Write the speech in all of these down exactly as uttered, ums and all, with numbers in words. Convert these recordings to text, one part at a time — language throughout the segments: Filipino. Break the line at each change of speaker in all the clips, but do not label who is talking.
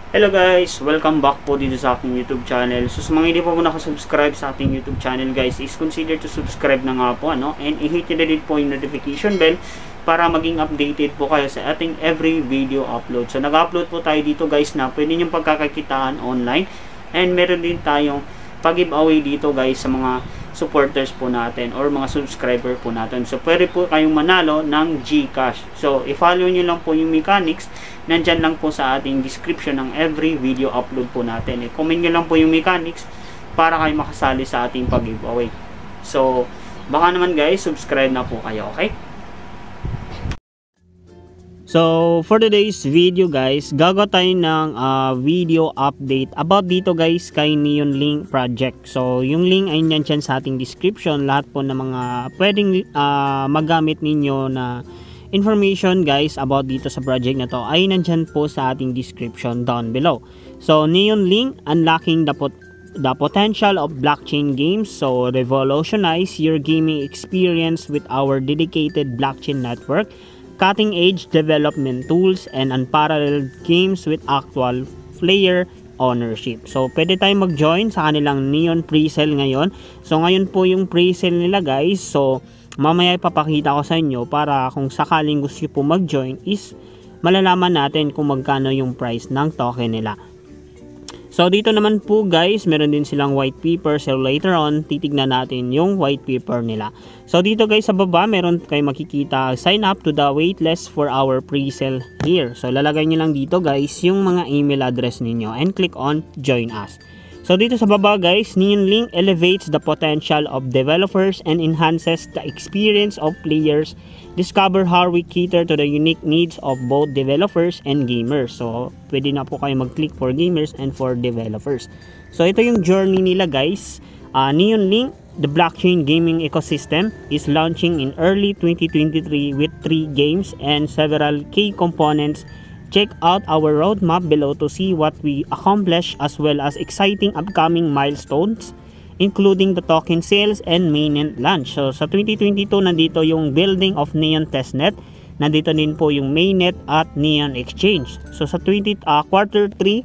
Hello guys! Welcome back po dito sa aking YouTube channel. So sa mga hindi pa po nakasubscribe sa ating YouTube channel guys, is consider to subscribe na nga po, ano? And i-hit nyo na din po yung notification bell para maging updated po kayo sa ating every video upload. So nag-upload po tayo dito guys na pwede nyo pagkakakitaan online. And meron din tayong pag-giveaway dito guys sa mga supporters po natin or mga subscriber po natin. So pwede po kayong manalo ng GCash. So i-follow nyo lang po yung mechanics. Nandyan lang po sa ating description ng every video upload po natin. I-comment nyo lang po yung mechanics para kayo makasali sa ating pag-giveaway. So baka naman guys, subscribe na po kayo, okay? So, for today's video guys, gagawa tayo ng uh, video update about dito guys kay Neon Link project. So, yung link ay nandyan sa ating description. Lahat po ng mga pwedeng uh, magamit ninyo na information guys about dito sa project na to ay nandyan po sa ating description down below. So, Neon Link, unlocking the, pot the potential of blockchain games. So, revolutionize your gaming experience with our dedicated blockchain network, cutting-edge development tools, and unparalleled games with actual player ownership. So, pwede tayong mag-join sa kanilang Neon pre-sale ngayon. So, ngayon po yung pre-sale nila guys. So, mamaya ipapakita ko sa inyo para kung sakaling gusto nyo po mag-join is malalaman natin kung magkano yung price ng token nila. So, dito naman po guys, meron din silang white paper. So, later on, titignan natin yung white paper nila. So, dito guys sa baba, meron kayo makikita, sign up to the waitlist for our pre-sale here. So, lalagay nyo lang dito guys yung mga email address ninyo and click on join us. So, dito sa baba guys, Neon Link elevates the potential of developers and enhances the experience of players. Discover how we cater to the unique needs of both developers and gamers. So, pwede na po kayo mag-click for gamers and for developers. So, ito yung journey nila guys. Uh, Neon Link, the blockchain gaming ecosystem, is launching in early twenty twenty-three with three games and several key components. Check out our roadmap below to see what we accomplish as well as exciting upcoming milestones, including the token sales and mainnet launch. So, sa twenty twenty-two, nandito yung building of Neon testnet. Nandito din po yung mainnet at Neon exchange. So, sa twenty, uh, quarter three,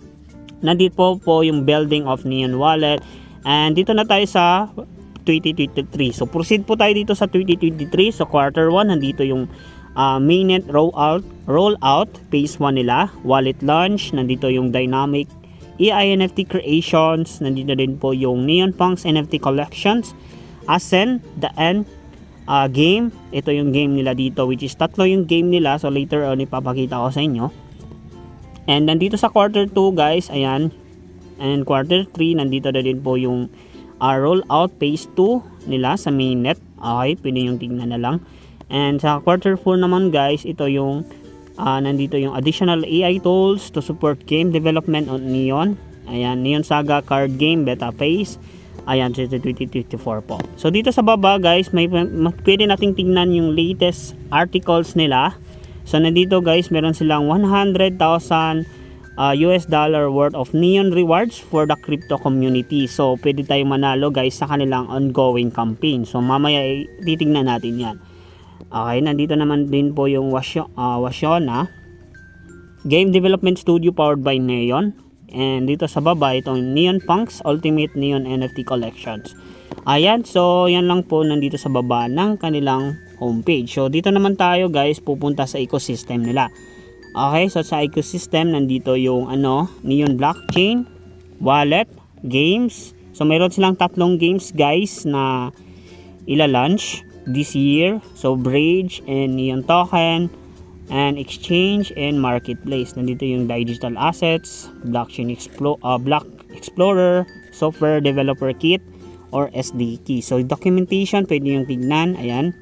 nandito po, po yung building of Neon wallet. And dito na tayo sa twenty twenty-three. So, proceed po tayo dito sa twenty twenty-three. So, quarter one, nandito yung uh, mainnet rollout, rollout, phase one nila. Wallet launch, nandito yung dynamic A I N F T creations, nandito din po yung Neon Punks N F T collections, Ascend, the End uh, game, ito yung game nila dito which is tatlo yung game nila, so later on ipapakita ko sa inyo. And nandito sa quarter two guys, ayan, and quarter three, nandito na din po yung uh, rollout phase two nila sa mainnet. Okay, pwede yung tingnan na lang. And sa quarter four naman guys, ito yung Uh, nandito yung additional A I tools to support game development on Neon. Ayan, Neon Saga card game beta phase. Ayan, twenty twenty-four po. So dito sa baba guys, may pwede nating tingnan yung latest articles nila. So nandito guys, meron silang one hundred thousand uh, U S dollar worth of Neon rewards for the crypto community. So pwede tayong manalo guys sa kanilang ongoing campaign. So mamaya titingnan natin yan. Okay, nandito naman din po yung uh, Washona Game Development Studio powered by Neon. And dito sa baba, itong Neon Punks Ultimate Neon N F T Collections. Ayan, so yan lang po nandito sa baba ng kanilang homepage. So dito naman tayo guys, pupunta sa ecosystem nila. Okay, so sa ecosystem, nandito yung ano, Neon Blockchain, Wallet, Games. So mayroon silang tatlong games guys na ila-launch this year. So Bridge and Neon Token and Exchange and Marketplace. Nandito yung digital assets, Blockchain Explo uh, Block Explorer, Software Developer Kit or S D K. So documentation pwede yung tignan. Ayan.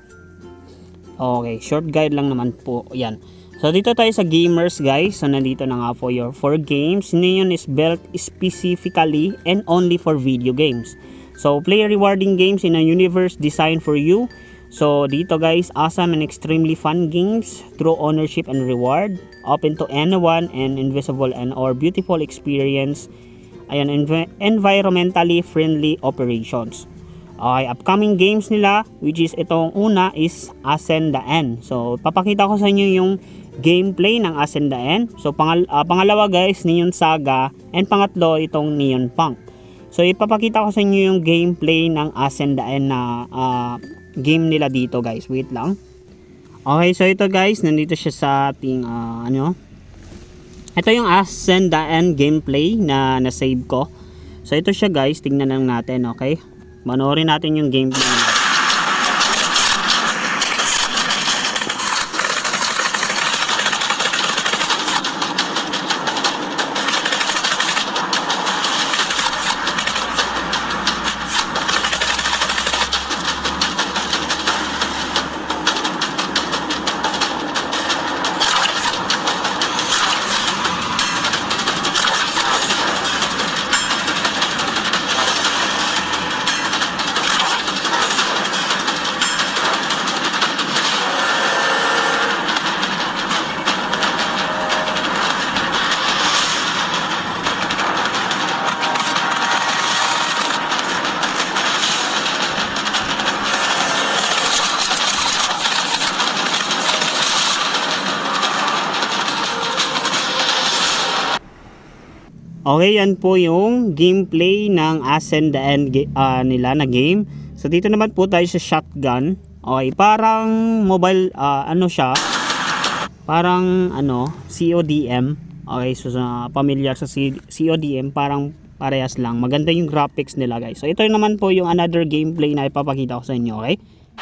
Okay, short guide lang naman po. Ayan. So dito tayo sa gamers guys. So nandito na nga po your for games. Neon is built specifically and only for video games. So, play rewarding games in a universe designed for you. So, dito guys, awesome and extremely fun games through ownership and reward. Open to anyone and invisible and or beautiful experience. Ayan, env environmentally friendly operations. Okay, upcoming games nila, which is itong una is Ascend the End. So, papakita ko sa inyo yung gameplay ng As and the End. So pangal uh, pangalawa guys, Neon Saga, and pangatlo itong Neon Punk. So ipapakita ko sa inyo yung gameplay ng As and the End na uh, game nila dito guys. Wait lang. Okay, so ito guys, nandito siya sa ating uh, ano. Ito yung As and the End gameplay na na-save ko. So ito siya guys, tingnan lang natin, okay? Manoorin natin yung gameplay nila. Okay, yan po yung gameplay ng As and the End uh, nila na game. So dito naman po tayo sa shotgun. Okay, parang mobile uh, ano siya? Parang ano, C O D M. Okay, so sa familiar sa C O D M, parang parehas lang. Maganda yung graphics nila guys. So ito naman po yung another gameplay na ipapakita ko sa inyo, okay?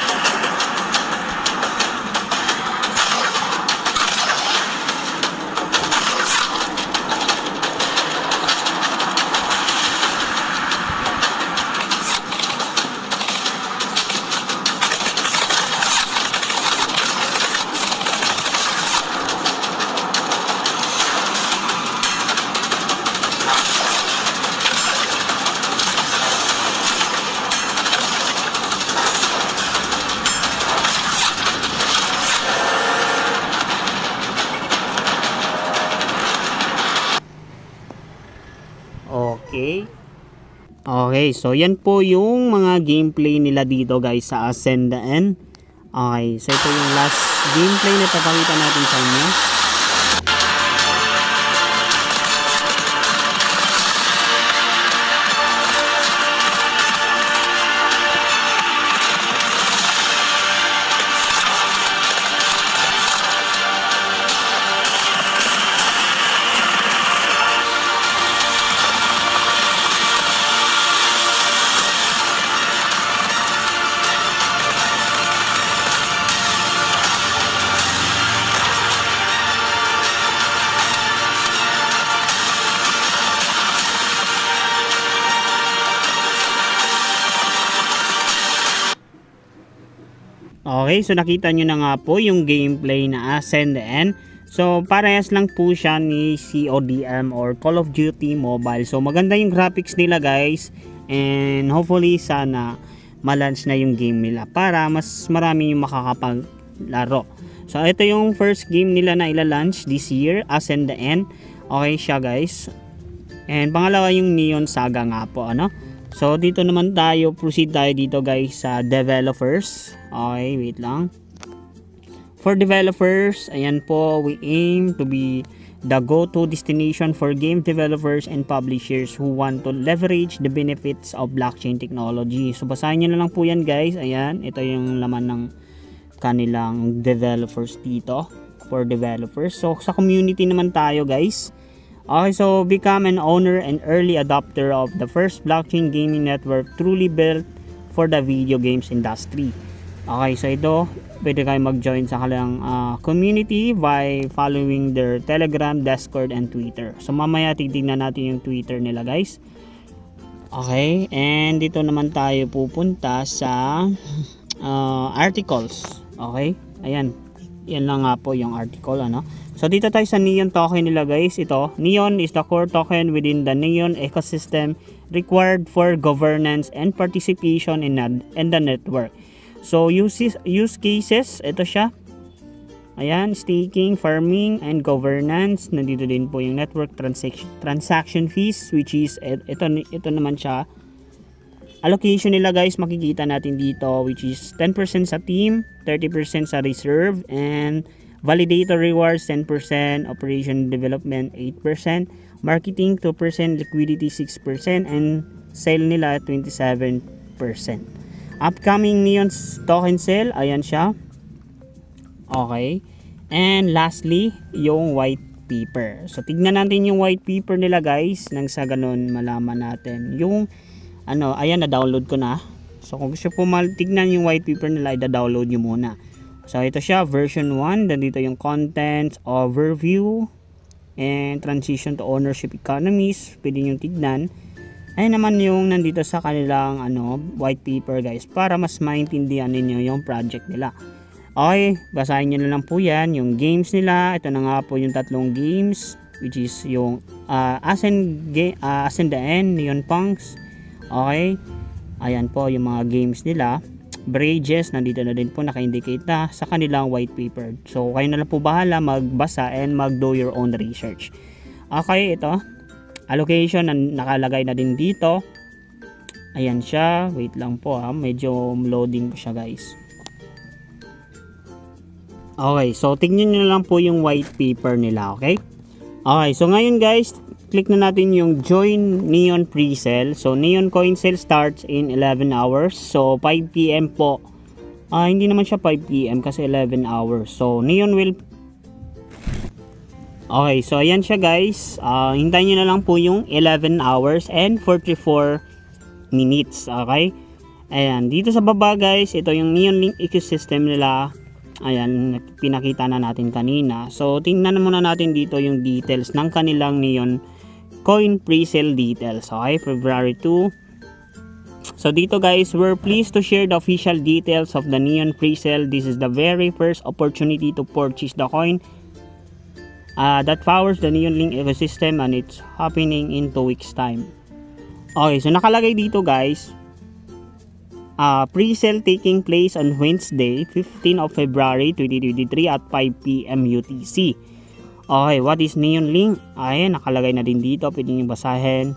Okay. Okay, so yan po yung mga gameplay nila dito guys sa As and the End. Okay, so ito yung last gameplay na papakita natin sa inyo. Okay, so nakita nyo na nga po yung gameplay na As and the End. So parehas lang po siya ni C O D M or Call of Duty Mobile. So maganda yung graphics nila guys. And hopefully sana ma-launch na yung game nila para mas marami yung makakapaglaro. So ito yung first game nila na ila-launch this year, As and the End. Okay siya guys. And pangalawa yung Neon Saga nga po, ano. So dito naman tayo, proceed tayo dito guys sa developers. Okay, wait lang. For developers, ayan po, we aim to be the go-to destination for game developers and publishers who want to leverage the benefits of blockchain technology. So basahin nyo na lang po yan guys. Ayan, ito yung laman ng kanilang developers dito. For developers. So sa community naman tayo guys. Okay, so become an owner and early adopter of the first blockchain gaming network truly built for the video games industry. Okay, so ito, pwede kayo mag-join sa kanilang uh, community by following their Telegram, Discord, and Twitter. So mamaya titignan natin yung Twitter nila guys. Okay, and dito naman tayo pupunta sa uh, articles. Okay, ayan. Yan lang nga po yung article, ano. So dito tayo sa Neon token nila guys. Ito, Neon is the core token within the Neon ecosystem required for governance and participation in, in the network. So uses, use cases, ito siya. Ayan, staking, farming, and governance. Nandito din po yung network transaction, transaction fees, which is, ito, ito naman siya. Allocation nila guys, makikita natin dito, which is ten percent sa team, thirty percent sa reserve, and Validator rewards ten percent, operation development eight percent, marketing two percent, liquidity six percent, and sale nila twenty-seven percent. Upcoming Neon token sale, ayan siya. Okay. And lastly, yung white paper. So tignan natin yung white paper nila guys, nang sa ganun malaman natin yung ano, ayan, na-download ko na. So kung gusto po tignan yung white paper nila, i-download nyo muna. So ito siya, version one. Dito yung contents, overview, and transition to ownership economies. Pwede nyo tignan. Ayan naman yung nandito sa kanilang ano, white paper guys, para mas maintindihan ninyo yung project nila. Okay, basahin nyo na lang po yan. Yung games nila, ito na nga po yung tatlong games, which is yung uh, Ascend, uh, Ascend the End, Neon Punks. Okay, ayan po yung mga games nila. Bridges, nandito na din po, naka-indicate na sa kanilang white paper. So kayo na lang po bahala magbasa and mag-do your own research. Okay, ito allocation na nakalagay na din dito. Ayan siya, wait lang po ha, medyo loading po siya guys. Okay, so tignan nyo lang po yung white paper nila. Okay, okay, so ngayon guys, click na natin yung join Neon pre-sale. So Neon coin sale starts in eleven hours. So five P M po. Ah, hindi naman siya five P M kasi eleven hours. So Neon will Okay, so ayan siya guys. Uh, hintayin nyo na lang po yung eleven hours and forty-four minutes. Okay? Ayan, dito sa baba guys, ito yung Neon Link ecosystem nila. Ayan, pinakita na natin kanina. So tingnan muna natin dito yung details ng kanilang Neon coin pre-sale details. Okay, February two. So dito guys, we're pleased to share the official details of the Neon pre-sale. This is the very first opportunity to purchase the coin uh, that powers the Neon Link ecosystem, and it's happening in two weeks time. Okay, so nakalagay dito guys, uh, pre-sale taking place on Wednesday, fifteenth of February twenty twenty-three at five P M U T C. Okay, what is Neon Link? Ayan, nakalagay na din dito. Pwede nyo basahin.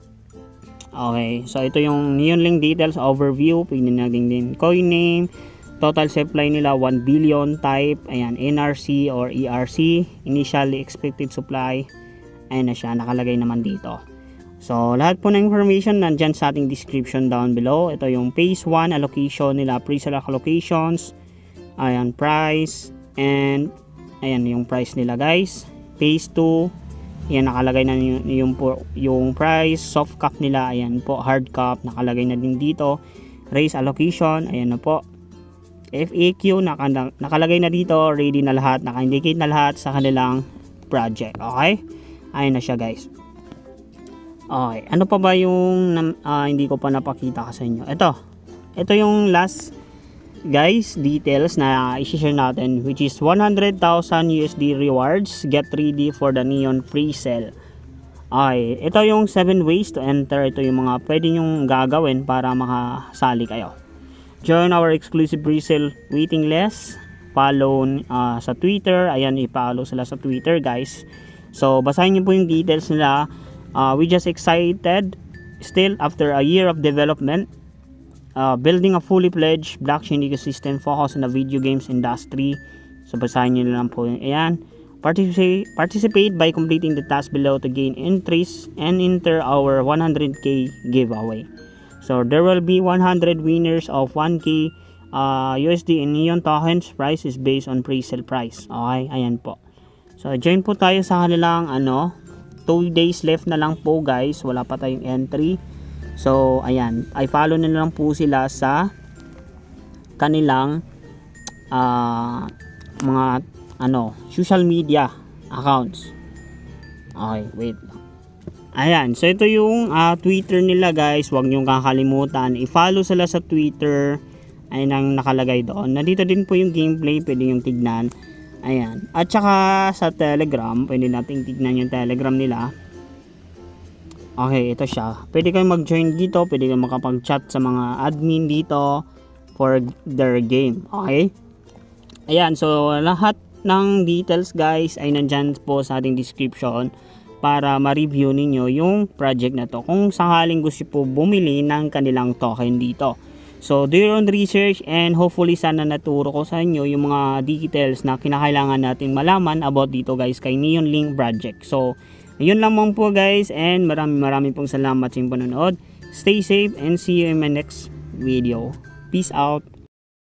Okay, so ito yung Neon Link details overview. Pwede natin din coin name. Total supply nila one billion type. Ayan, N R C or E R C. Initially expected supply. Ayan na siya, nakalagay naman dito. So, lahat po ng information nandyan sa ating description down below. Ito yung phase one allocation nila. Pre-sale allocations. Ayan, price. And ayan yung price nila guys. Phase two, ayan nakalagay na yung, yung, yung price. Soft cap nila, ayan po, hard cap nakalagay na din dito. Raise allocation, ayan na po. F A Q naka, nakalagay na dito, ready na lahat, naka-indicate na lahat sa kanilang project. Okay, ayan na siya guys. Okay, ano pa ba yung uh, hindi ko pa napakita sa inyo? Ito, ito yung last guys details na i-share natin, which is one hundred thousand U S D rewards. Get ready for the Neon pre-sale. Okay, ito yung seven ways to enter. Ito yung mga pwede nyong gagawin para makasali kayo. Join our exclusive pre-sale waiting list. Follow uh, sa Twitter. Ayan, i-follow sila sa Twitter guys. So basahin nyo po yung details nila. uh, we just excited still after a year of development. Uh, building a fully fledged blockchain ecosystem focused on the video games industry. So basahin nyo lang po yung ayan. Participate, participate by completing the task below to gain entries and enter our one hundred K giveaway. So there will be one hundred winners of one K uh, U S D in Neon tokens. Price is based on pre-sale price. Okay, ayan po. So join po tayo sa kanilang ano, two days left na lang po guys. Wala pa tayong entry. So, ayan, ay follow na lang po sila sa kanilang uh, mga ano, social media accounts. Okay, wait. Ayan, so ito yung uh, Twitter nila guys. Huwag niyong kakalimutan. I-follow sila sa Twitter. Ayan ang nakalagay doon. Nandito din po yung gameplay. Pwede yung tignan. Ayan. At saka sa Telegram. Pwede natin tignan yung Telegram nila. Okay, ito siya. Pwede kayong mag-join dito. Pwede kayong makapag-chat sa mga admin dito for their game. Okay? Ayan, so lahat ng details guys ay nandyan po sa ating description para ma-review ninyo yung project na to kung sakaling gusto po bumili ng kanilang token dito. So do your own research, and hopefully sana naturo ko sa inyo yung mga details na kinakailangan natin malaman about dito guys kay Neonlink project. So yun lamang po guys, and maraming maraming pong salamat sa inyong panonood. Stay safe and see you in my next video. Peace out.